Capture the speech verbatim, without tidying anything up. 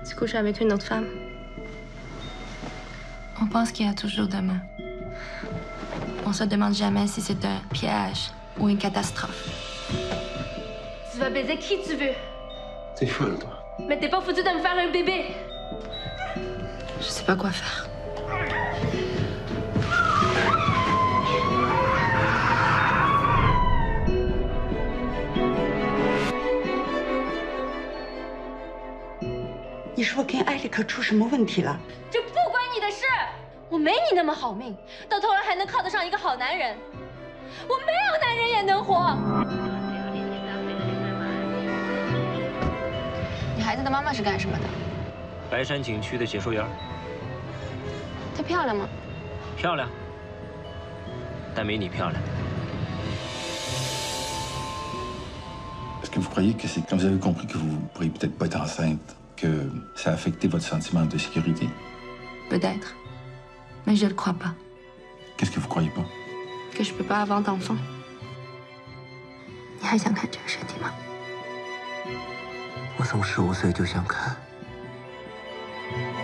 Tu couches avec une autre femme. On pense qu'il y a toujours demain. On se demande jamais si c'est un piège ou une catastrophe. Tu vas baiser qui tu veux. T'es folle, toi. Mais t'es pas foutu de me faire un bébé. Je sais pas quoi faire. 你说跟艾利克出什么问题了？ 这不关你的事。我没你那么好命，到头来还能靠得上一个好男人。我没有男人也能活。 你孩子的妈妈是干什么的？ 白山景区的解说员。 她漂亮吗？ 漂亮，但没你漂亮。 Est-ce que vous croyez que c'est quand vous avez compris que vous ne pourriez peut-être pas être enceinte, que ça a affecté votre sentiment de sécurité? Peut-être. Mais je le crois pas. Qu'est-ce que vous croyez pas? Que je peux pas avoir d'enfant. 你还想看这个身体吗？ 我从十五岁就想看。